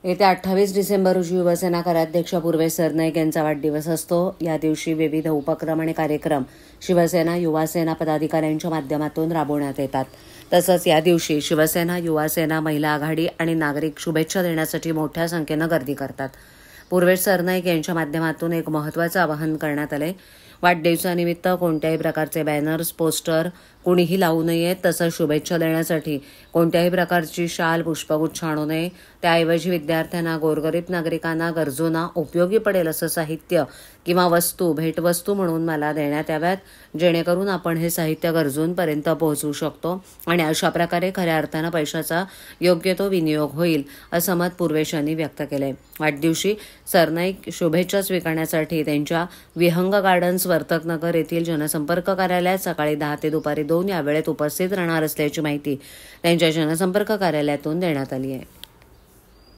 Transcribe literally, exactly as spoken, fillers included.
येत्या अठ्ठावीस डिसेंबर रोजी युवासेना कार्याध्यक्ष पूर्वेश सरनाईक यांचा वाढदिवस असतो। या दिवशी विविध उपक्रम आणि कार्यक्रम शिवसेना युवासेना पदाधिकाऱ्यांच्या माध्यमातून राबवण्यात येतात। तसंच या दिवशी शिवसेना युवासेना महिला आघाडी आणि नागरिक शुभेच्छा देण्यासाठी मोठ्या संख्येनं गर्दी करतात। पूर्वेश सरनाईक यांच्या माध्यमातून एक महत्त्वाचं आवाहन करण्यात आले। वाढदिवसानिमित्त कोणत्याही प्रकारचे बॅनर्स पोस्टर कोणीही लावू नयेत। तसंच शुभेच्छा देण्यासाठी कोणत्याही प्रकारची शाल पुष्पगुच्छ आणू नये। त्याऐवजी विद्यार्थ्यांना गोरगरीब नागरिकांना गरजूंना उपयोगी पडेल असं साहित्य किंवा वस्तू भेटवस्तू म्हणून मला देण्यात याव्यात, जेणेकरून आपण हे साहित्य गरजूंपर्यंत पोहोचवू शकतो आणि अशा प्रकारे खऱ्या अर्थानं पैशाचा योग्य तो विनियोग होईल असं मत पूर्वेश यांनी व्यक्त केलंय। वाढदिवशी सरनाईक शुभेच्छा स्वीकारण्यासाठी त्यांच्या विहंग गार्डन्स वर्तकनगर येथील जनसंपर्क कार्यालयात सकाळी दहा ते दुपारी दोन या वेळेत उपस्थित राहणार असल्याची माहिती त्यांच्या जनसंपर्क कार्यालयातून देण्यात आली आहे।